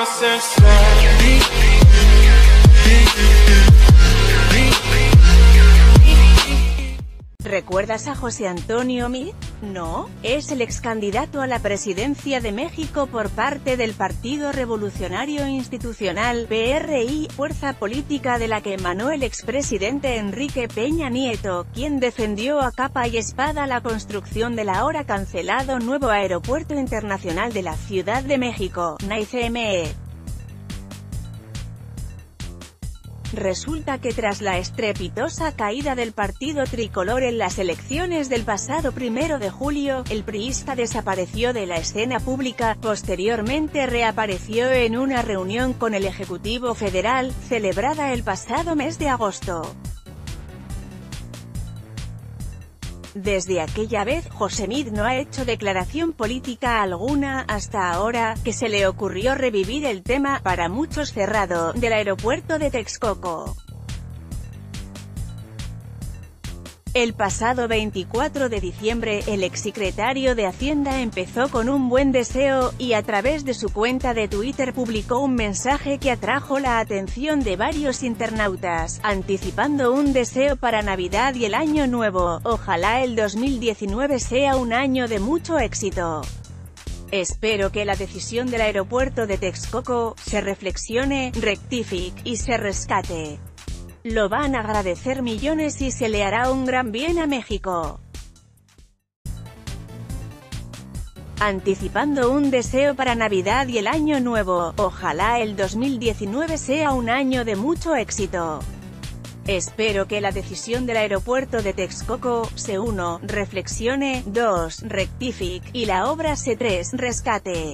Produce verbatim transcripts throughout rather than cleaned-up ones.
¿Recuerdas a José Antonio Meade? ¿No? Es el ex candidato a la presidencia de México por parte del Partido Revolucionario Institucional, P R I, fuerza política de la que emanó el expresidente Enrique Peña Nieto, quien defendió a capa y espada la construcción del ahora cancelado nuevo Aeropuerto Internacional de la Ciudad de México, N A I C M E. Resulta que tras la estrepitosa caída del partido tricolor en las elecciones del pasado primero de julio, el priista desapareció de la escena pública. Posteriormente reapareció en una reunión con el Ejecutivo Federal, celebrada el pasado mes de agosto. Desde aquella vez, José Meade no ha hecho declaración política alguna hasta ahora, que se le ocurrió revivir el tema, para muchos cerrado, del aeropuerto de Texcoco. El pasado veinticuatro de diciembre, el exsecretario de Hacienda empezó con un buen deseo, y a través de su cuenta de Twitter publicó un mensaje que atrajo la atención de varios internautas, anticipando un deseo para Navidad y el Año Nuevo: ojalá el dos mil diecinueve sea un año de mucho éxito. Espero que la decisión del aeropuerto de Texcoco se reflexione, rectifique y se rescate. Lo van a agradecer millones y se le hará un gran bien a México. Anticipando un deseo para Navidad y el Año Nuevo: ojalá el dos mil diecinueve sea un año de mucho éxito. Espero que la decisión del aeropuerto de Texcoco se uno, reflexione, dos, rectifique, y la obra se tres, rescate.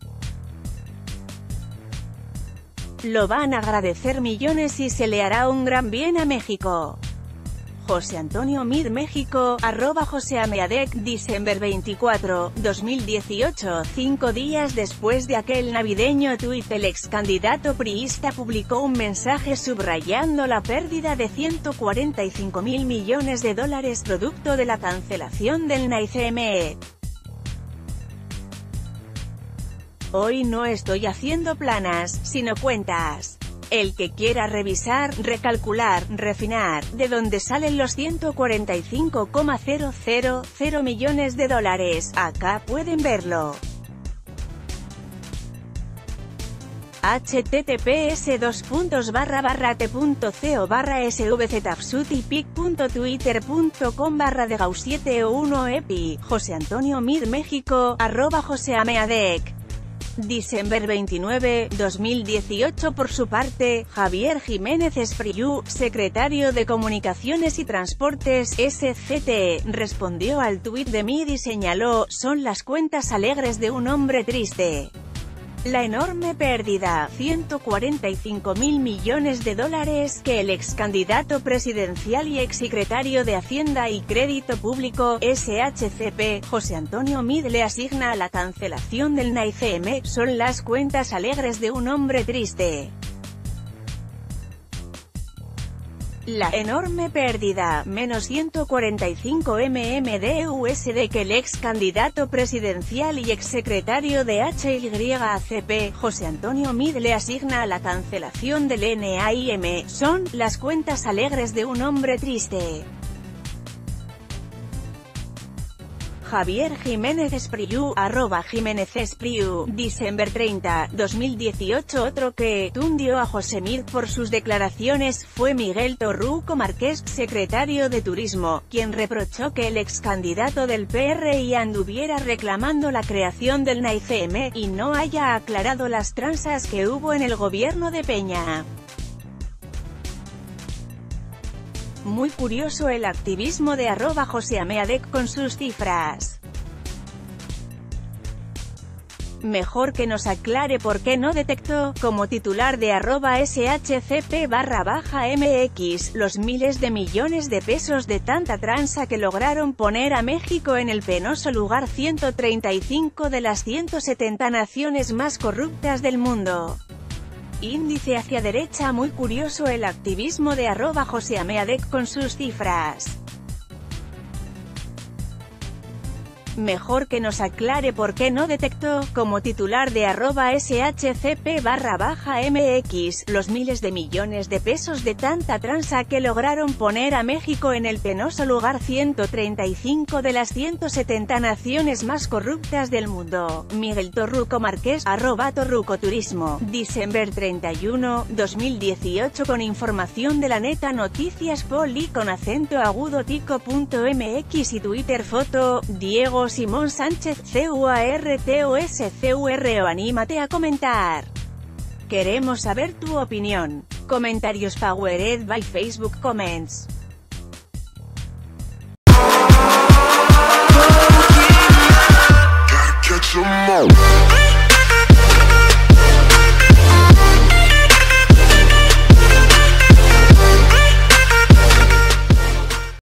Lo van a agradecer millones y se le hará un gran bien a México. José Antonio Meade México, arroba joseameadec, diciembre veinticuatro, dos mil dieciocho. Cinco días después de aquel navideño tuit, el ex candidato priista publicó un mensaje subrayando la pérdida de ciento cuarenta y cinco mil millones de dólares producto de la cancelación del N A I C M E. Hoy no estoy haciendo planas, sino cuentas. El que quiera revisar, recalcular, refinar, de dónde salen los ciento cuarenta y cinco coma cero cero cero millones de dólares, acá pueden verlo. https dos puntos barra barra t.co barra svztafsutipic.twitter.com barra de gau siete o uno epi. José Antonio Meade México, arroba joseameadec. Diciembre veintinueve, dos mil dieciocho. Por su parte, Javier Jiménez Espriu, secretario de Comunicaciones y Transportes, S C T, respondió al tuit de Meade y señaló: son las cuentas alegres de un hombre triste. La enorme pérdida, ciento cuarenta y cinco mil millones de dólares, que el ex candidato presidencial y exsecretario de Hacienda y Crédito Público, S H C P, José Antonio Meade le asigna a la cancelación del N A I C M E, son las cuentas alegres de un hombre triste. La enorme pérdida, menos ciento cuarenta y cinco millones de U S D que el ex candidato presidencial y exsecretario de H Y C P, José Antonio Meade le asigna a la cancelación del N A I M E, son las cuentas alegres de un hombre triste. Javier Jiménez Espriu, arroba Jiménez Espriu, diciembre treinta, dos mil dieciocho. Otro que tundió a José Meade por sus declaraciones fue Miguel Torruco Márquez, secretario de Turismo, quien reprochó que el ex candidato del P R I anduviera reclamando la creación del N A I C M E, y no haya aclarado las tranzas que hubo en el gobierno de Peña. Muy curioso el activismo de arroba joseameadec con sus cifras. Mejor que nos aclare por qué no detectó, como titular de arroba shcp barra baja mx, los miles de millones de pesos de tanta tranza que lograron poner a México en el penoso lugar ciento treinta y cinco de las ciento setenta naciones más corruptas del mundo. Índice hacia derecha. Muy curioso el activismo de arroba joseameadec con sus cifras. Mejor que nos aclare por qué no detectó, como titular de arroba shcp barra baja mx, los miles de millones de pesos de tanta transa que lograron poner a México en el penoso lugar ciento treinta y cinco de las ciento setenta naciones más corruptas del mundo. Miguel Torruco Márquez, arroba Torruco Turismo, diciembre treinta y uno, dos mil dieciocho. Con información de la neta noticias poli con acento agudo tico punto mx y Twitter. Foto, Diego Simón Sánchez, C U A R T O S C U R O. Anímate a comentar. Queremos saber tu opinión. Comentarios powered by Facebook Comments.